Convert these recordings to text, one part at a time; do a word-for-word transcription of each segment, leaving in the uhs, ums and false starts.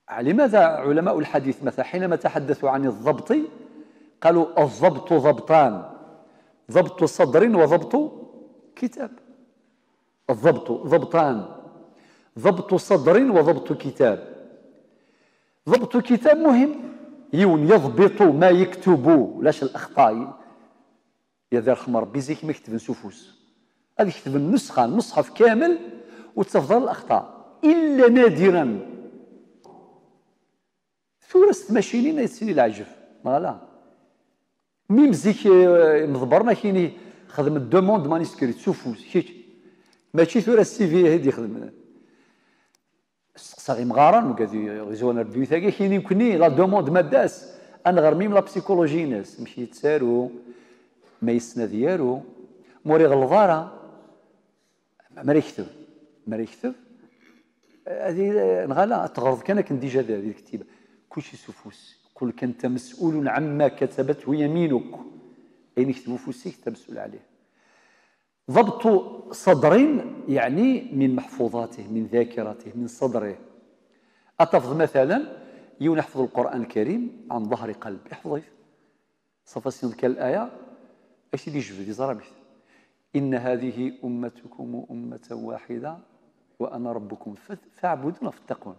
لماذا علماء الحديث مثلا حينما تحدثوا عن الضبط قالوا الضبط ضبطان، ضبط صدر وضبط كتاب. الضبط ضبطان، ضبط صدر وضبط كتاب. ضبط كتاب مهم، يون يضبط ما يكتب لاش الأخطاء. يا ذا الخمر بيزي كما يكتب نسوفوس، هذا يكتب النسخة المصحف كامل وتفضل الأخطاء إلا نادرا. ثورة ماشينين يتسيني العجب فوالا ميم زيك مضبرنا كاين خدم الدوموند مانيسكريت سوفوس كيت ماشي ثورة السي في هادي يخدم صاغي مغارن وكادي غيزونا البيوثاكي كاين يمكنني لا دوموند ما داس انا غير ميم لا بسيكولوجي ناس مشي يتسارو ما يسنا ديالو موري غلظاره ما يكتب ما يكتب هذه نغالا تغرض كان كان ديجا هذه الكتيبه كلشي سفوس قل كنت مسؤول عما كتبته يمينك اين يكتبوا فوسيك انت مسؤول عليه. ضبط صدر يعني من محفوظاته من ذاكرته من صدره. أتفض مثلا يون يحفظ القرآن الكريم عن ظهر قلب يحفظه صفا كالآية ايش اللي يجبد يزرع إن هذه أمتكم أمة واحدة وأنا ربكم فاعبدون فاتقون.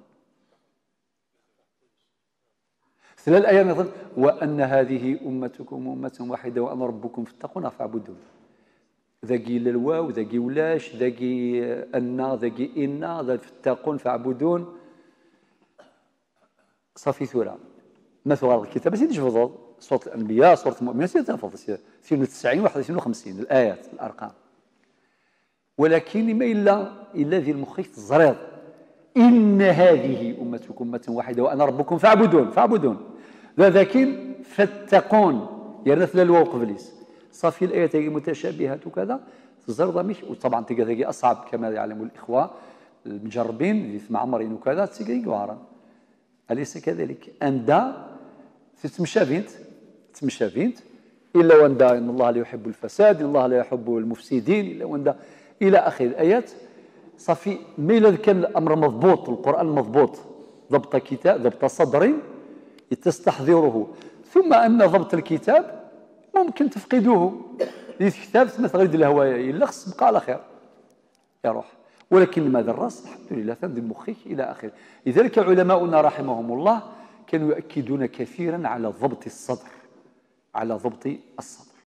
ثلاث الآية مثلا وأن هذه أمتكم أمة واحدة وأنا ربكم فاتقون فاعبدون. ذاكي الواو ذاكي ولاش ذاكي أن ذاكي إن ذا فاتقون فاعبدون صافي ثورة ما ثورة الكتاب بس يتجفظ سورة الأنبياء سورة المؤمنين سيتنفض اثنين وتسعين واحد وثلاثين وخمسين الآيات الأرقام. ولكن ما إلا إلا ذي المخيف الزريض إن هذه أمتكم أمة واحدة وأنا ربكم فاعبدون فاعبدون ذاكين فاتقون يعني مثل الواو قبليس صافي الآيات متشابهات وكذا الزرضة مش وطبعا تلقى أصعب كما يعلم الإخوة المجربين اللي في معمرين وكذا تلقى وارا أليس كذلك أندا تتمشابينت تتمشابينت إلا واندا إن الله لا يحب الفساد إن الله لا يحب المفسدين إلا واندا إلى آخر الآيات صافي ميلا كان الأمر مضبوط القرآن مضبوط ضبط كتاب ضبط صدر تستحضره ثم أن ضبط الكتاب ممكن تفقدوه الكتاب مثل غير الهواء يلخص بقى على خير يروح ولكن ماذا الراس الحمد لله تنضي مخك إلى آخره. لذلك علماؤنا رحمهم الله كانوا يؤكدون كثيرا على ضبط الصدر على ضبط الصدر.